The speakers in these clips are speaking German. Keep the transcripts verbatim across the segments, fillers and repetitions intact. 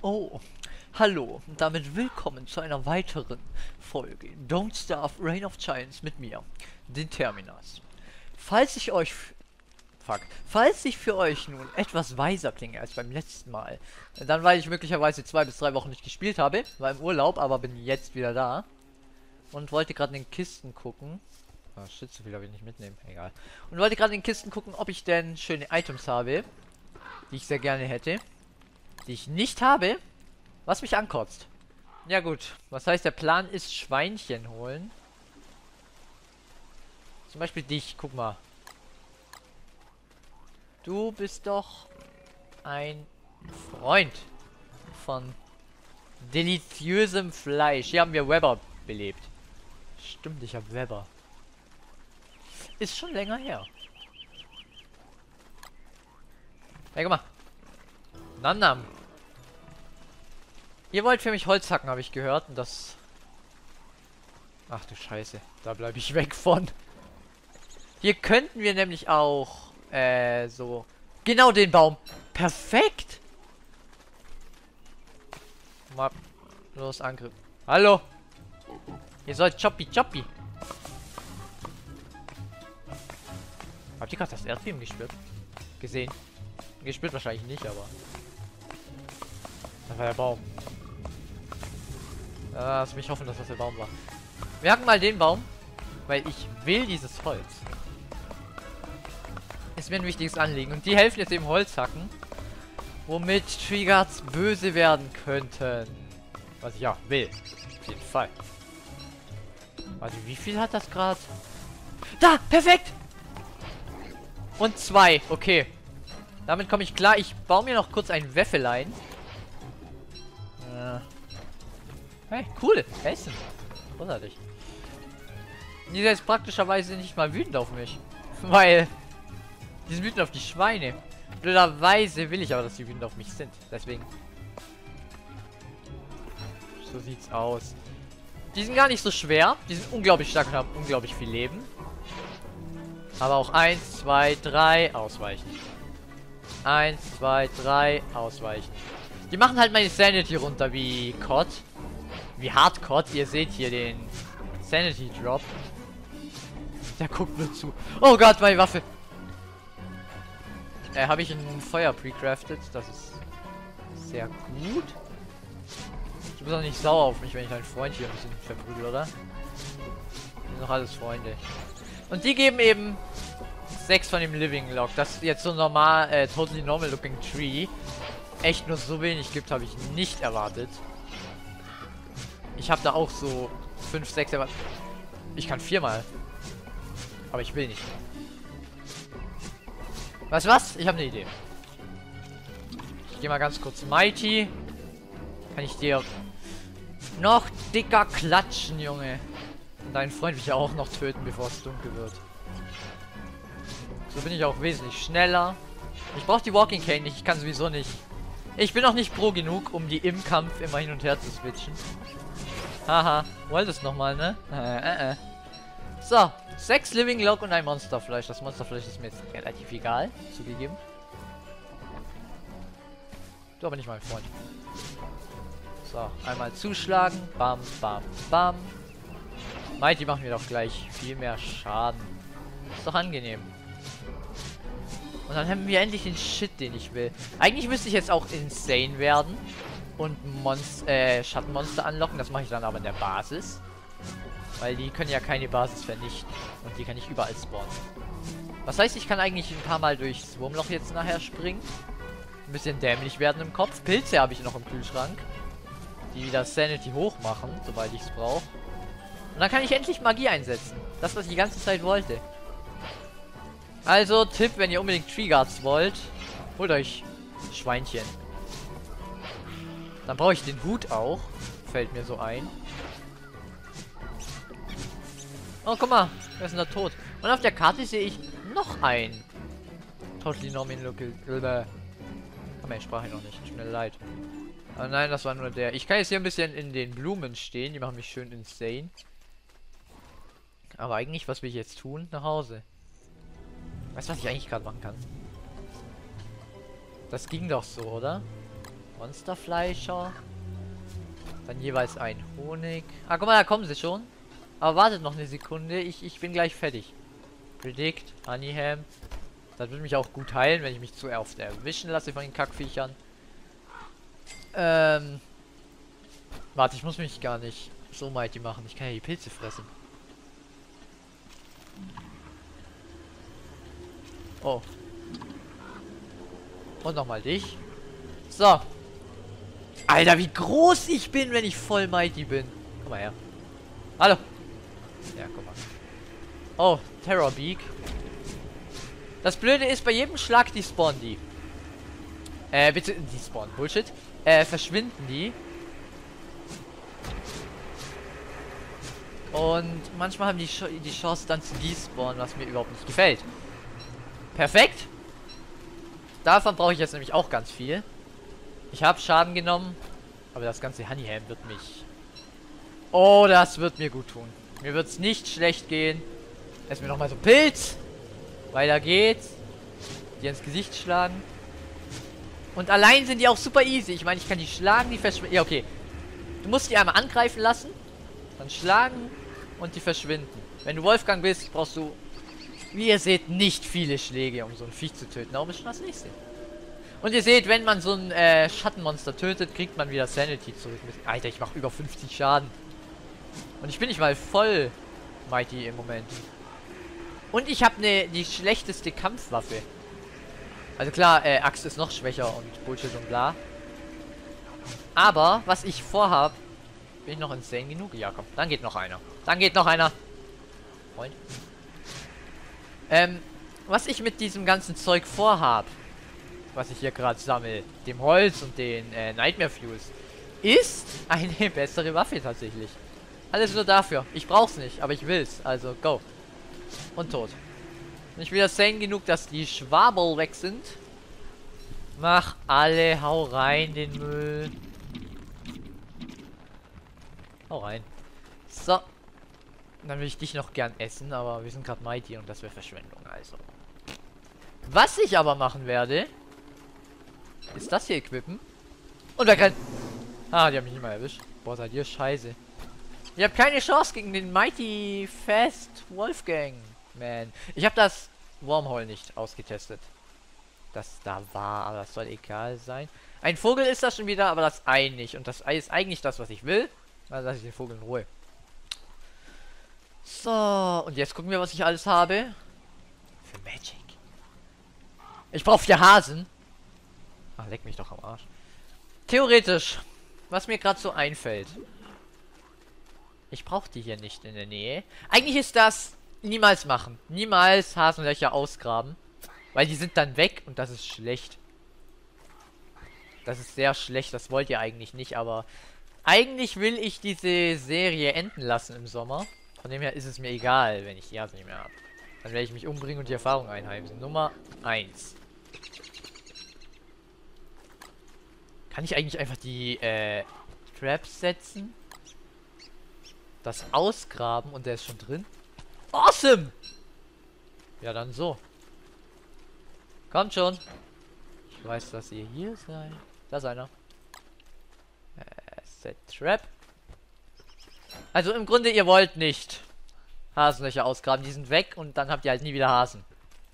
Oh, hallo und damit willkommen zu einer weiteren Folge Don't Starve Reign of Giants mit mir, den Terminus. Falls ich euch... Fuck. Falls ich für euch nun etwas weiser klinge als beim letzten Mal, dann weil ich möglicherweise zwei bis drei Wochen nicht gespielt habe, war im Urlaub, aber bin jetzt wieder da und wollte gerade in den Kisten gucken. Oh shit, so viel habe ich nicht mitnehmen, egal. Und wollte gerade in den Kisten gucken, ob ich denn schöne Items habe, die ich sehr gerne hätte, die ich nicht habe, was mich ankotzt. Ja gut, was heißt, der Plan ist Schweinchen holen. Zum Beispiel dich, guck mal. Du bist doch ein Freund von deliziösem Fleisch. Hier haben wir Weber belebt. Stimmt, ich habe Weber. Ist schon länger her. Hey, guck mal. Nam Nam. Ihr wollt für mich Holz hacken, habe ich gehört. Und das... Ach du Scheiße. Da bleibe ich weg von. Hier könnten wir nämlich auch... Äh, so... Genau den Baum. Perfekt. Mal... Los, Angriff. Hallo. Ihr sollt Choppy Choppy. Habt ihr gerade das Erdbeben gespürt? Gesehen. Gespürt wahrscheinlich nicht, aber... Das war der Baum. Lass mich hoffen, dass das der Baum war. Wir hacken mal den Baum, weil ich will dieses Holz. Ist mir ein wichtiges Anliegen. Und die helfen jetzt eben Holz hacken, womit Treeguards böse werden könnten. Was ich ja will. Auf jeden Fall. Warte, wie viel hat das gerade? Da! Perfekt! Und zwei. Okay. Damit komme ich klar. Ich baue mir noch kurz ein Wäffelein. Äh. Hey, cool. Essen. Großartig. Die sind jetzt praktischerweise nicht mal wütend auf mich. Weil... Die sind wütend auf die Schweine. Blöderweise will ich aber, dass die wütend auf mich sind. Deswegen... So sieht's aus. Die sind gar nicht so schwer. Die sind unglaublich stark und haben unglaublich viel Leben. Aber auch eins, zwei, drei ausweichen. eins, zwei, drei ausweichen. Die machen halt meine Sanity runter wie C O D. Wie Hardcore. Ihr seht hier den Sanity Drop. Der guckt mir zu. Oh Gott, meine Waffe. Äh, habe ich ein Feuer pre-crafted. Das ist sehr gut. Du bist auch nicht sauer auf mich, wenn ich deinen Freund hier ein bisschen verprügel, oder? Das sind doch alles Freunde. Und die geben eben sechs von dem Living Log. Das ist jetzt so normal, äh, totally normal looking tree. Echt nur so wenig gibt, habe ich nicht erwartet. Ich habe da auch so fünf, sechs erwartet. Ich kann viermal. Aber ich will nicht. Weißt du was? Ich habe eine Idee. Ich gehe mal ganz kurz Mighty. Kann ich dir noch dicker klatschen, Junge. Und deinen Freund will ich ja auch noch töten, bevor es dunkel wird. So bin ich auch wesentlich schneller. Ich brauche die Walking Cane nicht. Ich kann sowieso nicht. Ich bin noch nicht pro genug, um die im Kampf immer hin und her zu switchen. Haha. Wolltest nochmal, ne? Äh, äh, äh. So. Sechs Living Log und ein Monsterfleisch. Das Monsterfleisch ist mir jetzt relativ egal. Zugegeben. Du aber nicht mein Freund. So. Einmal zuschlagen. Bam, bam, bam. Mighty macht mir doch gleich viel mehr Schaden. Ist doch angenehm. Und dann haben wir endlich den Shit, den ich will. Eigentlich müsste ich jetzt auch insane werden. Und Monst äh, Schattenmonster anlocken. Das mache ich dann aber in der Basis. Weil die können ja keine Basis vernichten. Und die kann ich überall spawnen. Was heißt, ich kann eigentlich ein paar Mal durchs Wurmloch jetzt nachher springen. Ein bisschen dämlich werden im Kopf. Pilze habe ich noch im Kühlschrank. Die wieder Sanity hoch machen, sobald ich es brauche. Und dann kann ich endlich Magie einsetzen. Das, was ich die ganze Zeit wollte. Also, Tipp, wenn ihr unbedingt Treeguards wollt, holt euch Schweinchen. Dann brauche ich den Hut auch. Fällt mir so ein. Oh, guck mal. Wer ist denn da tot? Und auf der Karte sehe ich noch ein. Totally normal local. Kann meine Sprache noch nicht. Tut mir leid. Aber nein, das war nur der. Ich kann jetzt hier ein bisschen in den Blumen stehen. Die machen mich schön insane. Aber eigentlich, was will ich jetzt tun? Nach Hause. Weißt du, was ich eigentlich gerade machen kann? Das ging doch so, oder? Monsterfleischer. Dann jeweils ein Honig. Ah, guck mal, da kommen sie schon. Aber wartet noch eine Sekunde. Ich, ich bin gleich fertig. Predict, Honeyham. Das würde mich auch gut heilen, wenn ich mich zu oft erwischen lasse von den Kackviechern. Ähm. Warte, ich muss mich gar nicht so mighty machen. Ich kann ja die Pilze fressen. Oh. Und nochmal dich. So. Alter, wie groß ich bin, wenn ich voll mighty bin. Komm mal her. Hallo. Ja, guck mal. Oh, Terror Beak. Das Blöde ist, bei jedem Schlag, die spawnen die. Äh, bitte, die spawnen, Bullshit. Äh, verschwinden die. Und manchmal haben die, Ch die Chance dann zu despawnen, was mir überhaupt nicht gefällt. Perfekt. Davon brauche ich jetzt nämlich auch ganz viel. Ich habe Schaden genommen. Aber das ganze Honeyham wird mich... Oh, das wird mir gut tun. Mir wird es nicht schlecht gehen. Erst mir nochmal so Pilz. Weiter geht's. Die ins Gesicht schlagen. Und allein sind die auch super easy. Ich meine, ich kann die schlagen, die verschwinden. Ja, okay. Du musst die einmal angreifen lassen. Dann schlagen und die verschwinden. Wenn du Wolfgang bist, brauchst du, wie ihr seht, nicht viele Schläge, um so ein Viech zu töten. Darum ist schon das nächste. Und ihr seht, wenn man so ein äh, Schattenmonster tötet, kriegt man wieder Sanity zurück. Alter, ich mache über fünfzig Schaden. Und ich bin nicht mal voll mighty im Moment. Und ich habe ne, die schlechteste Kampfwaffe. Also klar, äh, Axt ist noch schwächer und Bullshit und bla. Aber, was ich vorhab, bin ich noch insane genug? Ja, komm, dann geht noch einer. Dann geht noch einer. Freund. Ähm, was ich mit diesem ganzen Zeug vorhab, was ich hier gerade sammle, dem Holz und den äh, Nightmare Fuels, ist eine bessere Waffe tatsächlich. Alles nur dafür. Ich brauch's nicht, aber ich will's. Also, go. Und tot. Und ich bin ja sane genug, dass die Schwabel weg sind. Mach alle, hau rein den Müll. Hau rein. So. Dann will ich dich noch gern essen, aber wir sind gerade mighty und das wäre Verschwendung, also. Was ich aber machen werde, ist das hier equippen. Und wegrennen. Ah, die haben mich nicht mal erwischt. Boah, seid ihr scheiße. Ihr habt keine Chance gegen den Mighty Fast Wolfgang. Man. Ich habe das Wormhole nicht ausgetestet. Das da war, aber das soll egal sein. Ein Vogel ist das schon wieder, aber das Ei nicht. Und das Ei ist eigentlich das, was ich will. Also lasse ich den Vogel in Ruhe. So, und jetzt gucken wir, was ich alles habe. Für Magic. Ich brauche vier Hasen. Ach, leck mich doch am Arsch. Theoretisch, was mir gerade so einfällt. Ich brauche die hier nicht in der Nähe. Eigentlich ist das niemals machen. Niemals Hasenlöcher ausgraben. Weil die sind dann weg und das ist schlecht. Das ist sehr schlecht, das wollt ihr eigentlich nicht, aber eigentlich will ich diese Serie enden lassen im Sommer. Von dem her ist es mir egal, wenn ich die Hasen nicht mehr habe. Dann werde ich mich umbringen und die Erfahrung einheimsen. Nummer eins. Kann ich eigentlich einfach die äh, Traps setzen? Das ausgraben und der ist schon drin? Awesome! Ja, dann so. Kommt schon. Ich weiß, dass ihr hier seid. Da ist einer. Äh, Set Trap. Also im Grunde, ihr wollt nicht Hasenlöcher ausgraben. Die sind weg und dann habt ihr halt nie wieder Hasen.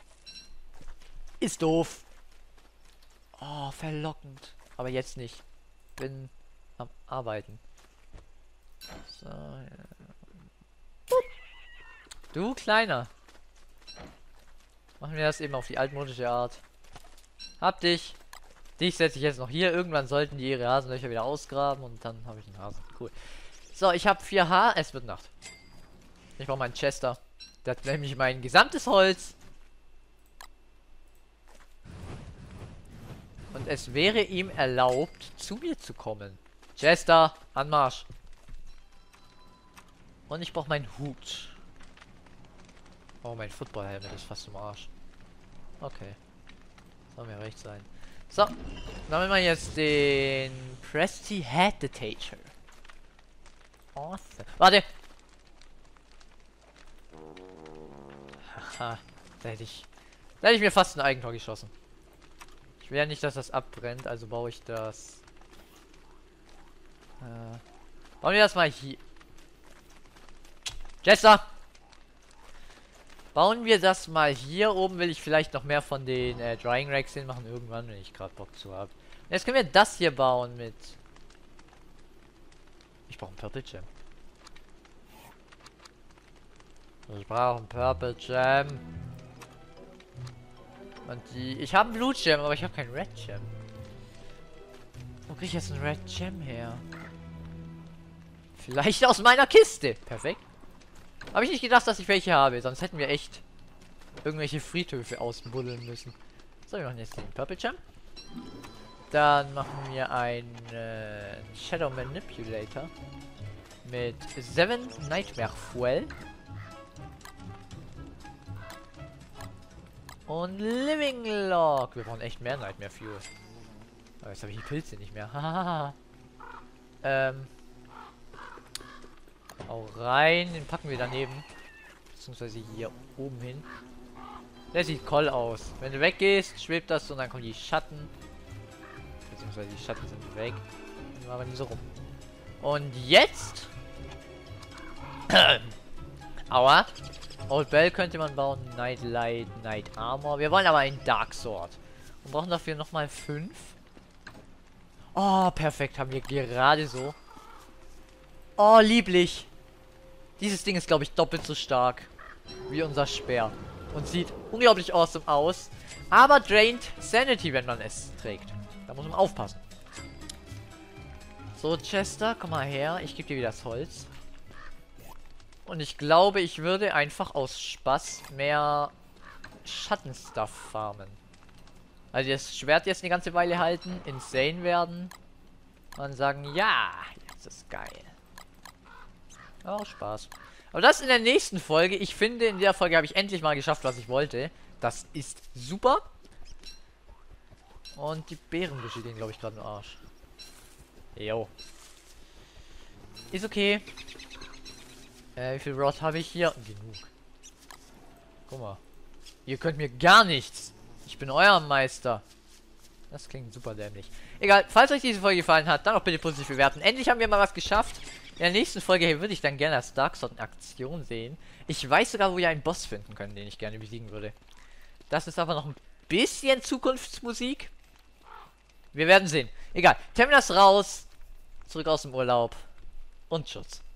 Ist doof. Oh, verlockend. Aber jetzt nicht. Bin am Arbeiten. So, ja. Du Kleiner. Machen wir das eben auf die altmodische Art. Hab dich. Dich setze ich jetzt noch hier. Irgendwann sollten die ihre Hasenlöcher wieder ausgraben und dann habe ich einen Hasen. Cool. So, ich habe vier H. Es wird Nacht. Ich brauche meinen Chester. Der hat nämlich mein gesamtes Holz. Und es wäre ihm erlaubt, zu mir zu kommen. Chester, Anmarsch. Und ich brauche meinen Hut. Oh, mein Football-Helm ist fast im Arsch. Okay. Soll mir recht sein. So. Dann haben wir jetzt den Prestidigitator. Awesome. Warte. Haha. Da hätte ich... Da hätte ich mir fast ein Eigentor geschossen. Ich will ja nicht, dass das abbrennt, also baue ich das Äh, bauen wir das mal hier. Jester! Bauen wir das mal hier oben. Will ich vielleicht noch mehr von den äh, Drying Racks hinmachen. Irgendwann, wenn ich gerade Bock zu habe. Jetzt können wir das hier bauen mit... Ich brauche ein Purple Gem. Ich brauche ein Purple Gem. Und die... Ich habe ein Blue Gem, aber ich habe kein Red Gem. Wo kriege ich jetzt ein Red Gem her? Vielleicht aus meiner Kiste. Perfekt. Habe ich nicht gedacht, dass ich welche habe. Sonst hätten wir echt irgendwelche Friedhöfe ausbuddeln müssen. So, wir machen jetzt den Purple Gem. Dann machen wir einen äh, Shadow Manipulator mit sieben Nightmare Fuel. Und Living Log. Wir brauchen echt mehr Nightmare Fuel. Aber jetzt habe ich die Pilze nicht mehr. Hahaha. ähm. Hau rein. Den packen wir daneben. Beziehungsweise hier oben hin. Der sieht toll aus. Wenn du weggehst, schwebt das und dann kommen die Schatten. Beziehungsweise die Schatten sind weg. Dann machen wir die so rum. Und jetzt. Aua. Old Bell könnte man bauen. Night Light, Night Armor. Wir wollen aber einen Dark Sword. Und brauchen dafür nochmal fünf. Oh, perfekt. Haben wir gerade so. Oh, lieblich. Dieses Ding ist, glaube ich, doppelt so stark wie unser Speer. Und sieht unglaublich awesome aus. Aber drained Sanity, wenn man es trägt. Da muss man aufpassen. So, Chester, komm mal her. Ich gebe dir wieder das Holz. Und ich glaube, ich würde einfach aus Spaß mehr Schattenstuff farmen. Also das Schwert jetzt eine ganze Weile halten, insane werden. Und sagen, ja, jetzt ist geil. Auch Spaß. Aber das in der nächsten Folge. Ich finde, in der Folge habe ich endlich mal geschafft, was ich wollte. Das ist super. Und die Bärenbüsche gehen, glaube ich, gerade im Arsch. Jo. Ist okay. Äh, wie viel Rot habe ich hier? Genug. Guck mal. Ihr könnt mir gar nichts. Ich bin euer Meister. Das klingt super dämlich. Egal, falls euch diese Folge gefallen hat, dann auch bitte positiv bewerten. Endlich haben wir mal was geschafft. In der nächsten Folge würde ich dann gerne das Dark Sword in Aktion sehen. Ich weiß sogar, wo wir einen Boss finden können, den ich gerne besiegen würde. Das ist aber noch ein bisschen Zukunftsmusik. Wir werden sehen. Egal. Terminas raus. Zurück aus dem Urlaub. Und Schutz.